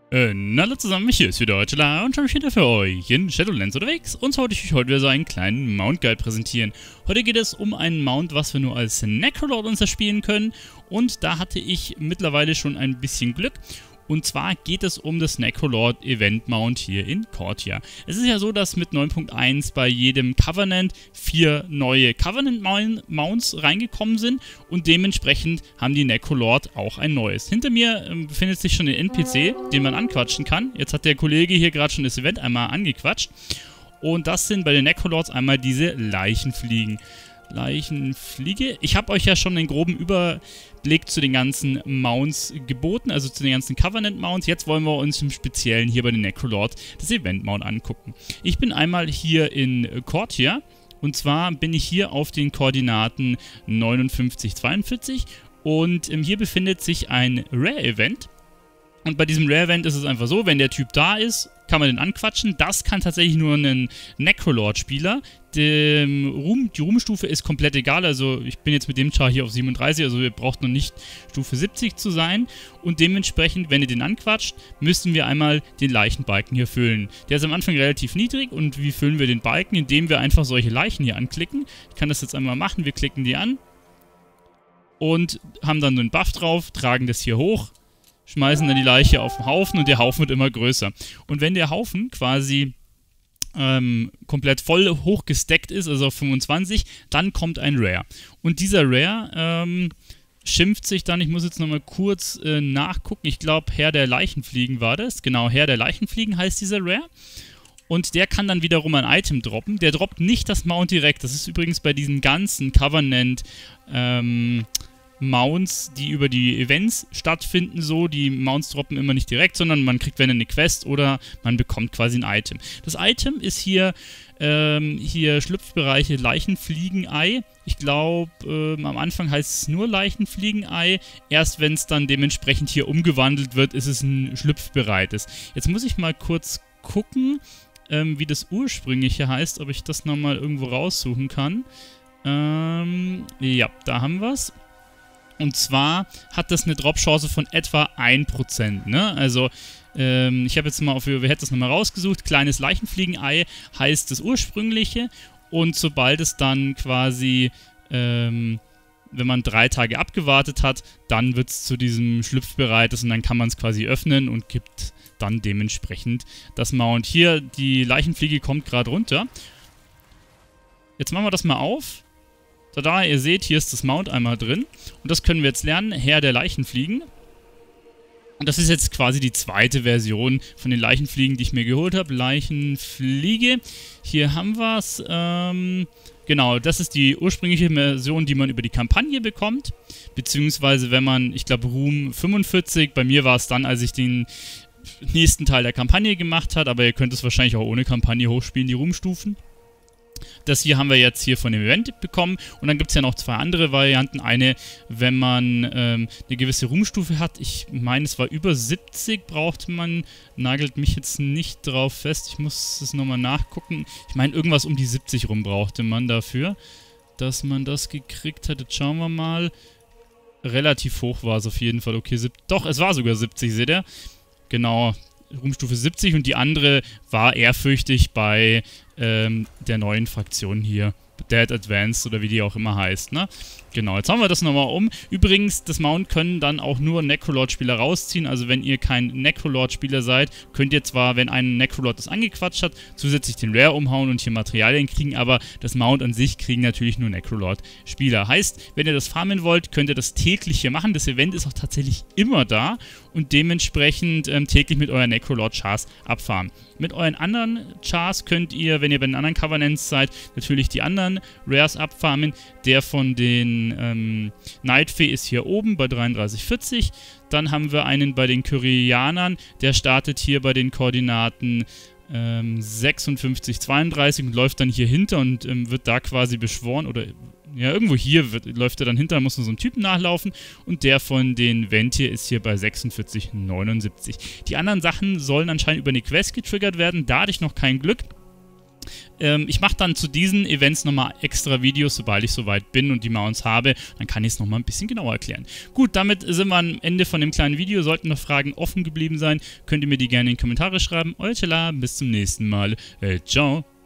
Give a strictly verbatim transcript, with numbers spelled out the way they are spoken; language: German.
Äh, na hallo zusammen, hier ist wieder Deutschler und schon wieder für euch in Shadowlands unterwegs und so wollte ich euch heute wieder so einen kleinen Mount Guide präsentieren. Heute geht es um einen Mount, was wir nur als Necrolord uns erspielen können und da hatte ich mittlerweile schon ein bisschen Glück. Und zwar geht es um das Necrolord Event Mount hier in Korthia. Es ist ja so, dass mit neun Punkt eins bei jedem Covenant vier neue Covenant Mounts reingekommen sind und dementsprechend haben die Necrolord auch ein neues. Hinter mir ähm, befindet sich schon ein N P C, den man anquatschen kann. Jetzt hat der Kollege hier gerade schon das Event einmal angequatscht. Und das sind bei den Necrolords einmal diese Leichenfliegen. Leichenfliege. Ich habe euch ja schon einen groben Überblick zu den ganzen Mounts geboten, also zu den ganzen Covenant-Mounts. Jetzt wollen wir uns im Speziellen hier bei den Necrolord das Event-Mount angucken. Ich bin einmal hier in Korthia und zwar bin ich hier auf den Koordinaten neunundfünfzig zweiundvierzig und ähm, hier befindet sich ein Rare-Event. Und bei diesem Rare-Event ist es einfach so, wenn der Typ da ist, kann man den anquatschen. Das kann tatsächlich nur ein Necrolord-Spieler. Die, Ruhm, die Ruhmstufe ist komplett egal, also ich bin jetzt mit dem Char hier auf siebenunddreißig, also ihr braucht noch nicht Stufe siebzig zu sein. Und dementsprechend, wenn ihr den anquatscht, müssen wir einmal den Leichenbalken hier füllen. Der ist am Anfang relativ niedrig und wie füllen wir den Balken? Indem wir einfach solche Leichen hier anklicken. Ich kann das jetzt einmal machen, wir klicken die an und haben dann einen Buff drauf, tragen das hier hoch. Schmeißen dann die Leiche auf den Haufen und der Haufen wird immer größer. Und wenn der Haufen quasi ähm, komplett voll hochgesteckt ist, also auf fünfundzwanzig, dann kommt ein Rare. Und dieser Rare ähm, schimpft sich dann, ich muss jetzt nochmal kurz äh, nachgucken, ich glaube Herr der Leichenfliegen war das. Genau, Herr der Leichenfliegen heißt dieser Rare. Und der kann dann wiederum ein Item droppen. Der droppt nicht das Mount direkt. Das ist übrigens bei diesen ganzen Covenant ähm, Mounts, die über die Events stattfinden, so, die Mounts droppen immer nicht direkt, sondern man kriegt, wenn eine Quest oder man bekommt quasi ein Item. Das Item ist hier, ähm, hier Schlüpfbereiche Leichenfliegenei. Ich glaube, ähm, am Anfang heißt es nur Leichenfliegenei. Erst wenn es dann dementsprechend hier umgewandelt wird, ist es ein schlüpfbereites. Jetzt muss ich mal kurz gucken, ähm, wie das ursprüngliche heißt, ob ich das nochmal irgendwo raussuchen kann. Ähm, ja, da haben wir es. Und zwar hat das eine Drop-Chance von etwa ein Prozent, ne? Also, ähm, ich habe jetzt mal auf wer hätte das nochmal rausgesucht. Kleines Leichenfliegenei heißt das ursprüngliche. Und sobald es dann quasi, ähm, wenn man drei Tage abgewartet hat, dann wird es zu diesem Schlüpfbereites und dann kann man es quasi öffnen und gibt dann dementsprechend das Mount. Hier, die Leichenfliege kommt gerade runter. Jetzt machen wir das mal auf. Tada, ihr seht, hier ist das Mount einmal drin. Und das können wir jetzt lernen. Herr der Leichenfliegen. Und das ist jetzt quasi die zweite Version von den Leichenfliegen, die ich mir geholt habe. Leichenfliege. Hier haben wir es. Ähm, genau, das ist die ursprüngliche Version, die man über die Kampagne bekommt. Beziehungsweise wenn man, ich glaube, Ruhm fünfundvierzig, bei mir war es dann, als ich den nächsten Teil der Kampagne gemacht habe. Aber ihr könnt es wahrscheinlich auch ohne Kampagne hochspielen, die Ruhmstufen. Das hier haben wir jetzt hier von dem Event bekommen und dann gibt es ja noch zwei andere Varianten. Eine, wenn man ähm, eine gewisse Ruhmstufe hat, ich meine es war über siebzig, brauchte man, nagelt mich jetzt nicht drauf fest, ich muss es nochmal nachgucken. Ich meine irgendwas um die siebzig rum brauchte man dafür, dass man das gekriegt hat. Jetzt schauen wir mal. Relativ hoch war es auf jeden Fall, okay, doch, es war sogar siebzig, seht ihr? Genau. Ruhmstufe siebzig und die andere war ehrfürchtig bei ähm, der neuen Fraktion hier. Dead Advanced oder wie die auch immer heißt, ne? Genau, jetzt haben wir das nochmal um. Übrigens, das Mount können dann auch nur Necrolord-Spieler rausziehen. Also wenn ihr kein Necrolord-Spieler seid, könnt ihr zwar, wenn ein Necrolord das angequatscht hat, zusätzlich den Rare umhauen und hier Materialien kriegen, aber das Mount an sich kriegen natürlich nur Necrolord-Spieler. Heißt, wenn ihr das farmen wollt, könnt ihr das täglich hier machen. Das Event ist auch tatsächlich immer da und dementsprechend ähm, täglich mit euren Necrolord-Chars abfarmen. Mit euren anderen Chars könnt ihr, wenn ihr bei den anderen Covenants seid, natürlich die anderen Rares abfarmen. Der von den ähm, Nightfee ist hier oben bei dreiunddreißig vierzig. Dann haben wir einen bei den Kyrianern, der startet hier bei den Koordinaten ähm, sechsundfünfzig zweiunddreißig und läuft dann hier hinter und ähm, wird da quasi beschworen oder ja, irgendwo hier wird, läuft er dann hinter, da muss man so einen Typen nachlaufen und der von den Ventir ist hier bei sechsundvierzig neunundsiebzig. Die anderen Sachen sollen anscheinend über eine Quest getriggert werden, da hatte ich noch kein Glück. Ähm, ich mache dann zu diesen Events nochmal extra Videos, sobald ich soweit bin und die Mounts habe. Dann kann ich es nochmal ein bisschen genauer erklären. Gut, damit sind wir am Ende von dem kleinen Video. Sollten noch Fragen offen geblieben sein, könnt ihr mir die gerne in die Kommentare schreiben. Euer Tela, bis zum nächsten Mal. Äh, ciao.